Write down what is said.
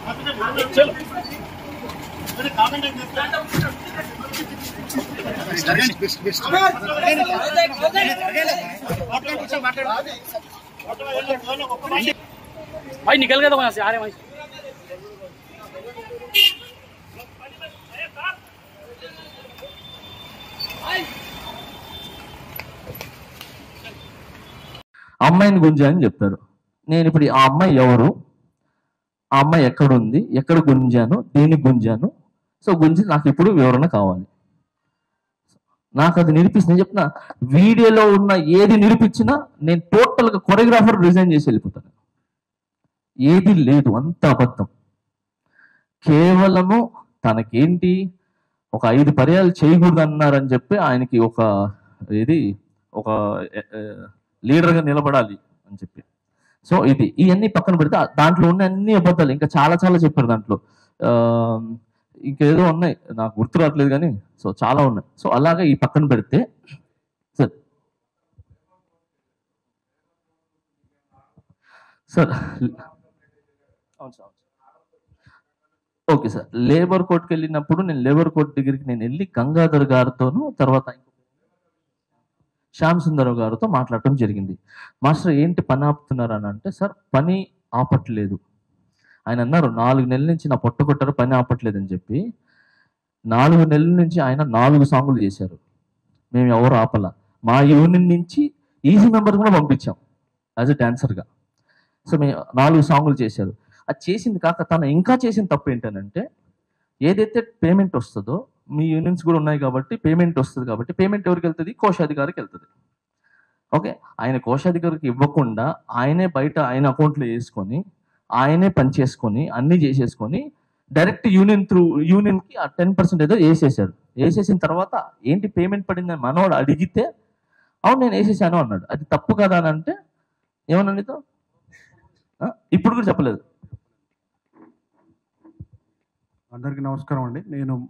भाई निकल गया तो वहां से आ रहे भाई। అమ్మాయిని గుంజా అని చెప్తారు. నేను ఇప్పుడు ఆ అమ్మాయి ఎవరు, ఆ అమ్మాయి ఎక్కడుంది, ఎక్కడ గుంజాను, దేనికి గుంజాను, సో గుంజి నాకు ఇప్పుడు వివరణ కావాలి. నాకు అది నిరూపిస్తుంది చెప్తున్నా. వీడియోలో ఉన్న ఏది నిరూపించినా నేను టోటల్గా కొరియోగ్రాఫర్ రిజైన్ చేసి వెళ్ళిపోతాను. ఏది లేదు, అంత అబద్ధం. కేవలము తనకేంటి ఒక 5 పర్యాలు చేయకూడదు అన్నారని చెప్పి ఆయనకి ఒక లీడర్గా నిలబడాలి అని చెప్పి. సో ఇవన్నీ పక్కన పెడితే దాంట్లో ఉన్న అన్ని అబద్ధాలు, ఇంకా చాలా చాలా చెప్పారు దాంట్లో. ఇంకేదో ఉన్నాయి నాకు గుర్తు రావట్లేదు కానీ, సో చాలా ఉన్నాయి. సో అలాగా ఈ పక్కన పెడితే సార్ అవును సార్, ఓకే సార్. లేబర్ కోర్టుకి వెళ్ళినప్పుడు నేను లేబర్ కోర్టు దగ్గరికి వెళ్ళి గంగాధర్ గారితోనూ తర్వాత శ్యామ్ సుందరరావు గారితో మాట్లాడటం జరిగింది. మాస్టర్ ఏంటి పని ఆపుతున్నారు అని అంటే, సార్ పని ఆపట్లేదు ఆయన అన్నారు. 4 నెలల నుంచి నా పొట్ట కొట్టారు, పని ఆపట్లేదు అని చెప్పి. 4 నెలల నుంచి ఆయన 4 సాంగులు చేశారు. మేము ఎవరు ఆపల. మా యూనియన్ నుంచి ఈజీ మెంబర్ కూడా పంపించాం యాజ్ ఎ డాన్సర్గా. సో మేము 4 సాంగులు చేశారు. అది చేసింది కాక తను ఇంకా చేసిన తప్పు ఏంటనంటే, ఏదైతే పేమెంట్ వస్తుందో, మీ యూనియన్స్ కూడా ఉన్నాయి కాబట్టి పేమెంట్ వస్తుంది కాబట్టి, పేమెంట్ ఎవరికి వెళ్తుంది, కోశాధికారికి వెళ్తుంది. ఓకే, ఆయన కోశాధికారికి ఇవ్వకుండా ఆయనే బయట ఆయన అకౌంట్లో వేసుకొని ఆయనే పని చేసుకొని అన్నీ చేసేసుకొని డైరెక్ట్ యూనియన్కి ఆ 10% ఏదో వేసేసాడు. వేసేసిన తర్వాత ఏంటి పేమెంట్ పడిందని మనవాడు అడిగితే, అవును నేను వేసేసాను అన్నాడు. అది తప్పు కదా అని అంటే ఏమన్నా నీతో ఇప్పుడు కూడా చెప్పలేదు. అందరికీ నమస్కారం అండి. నేను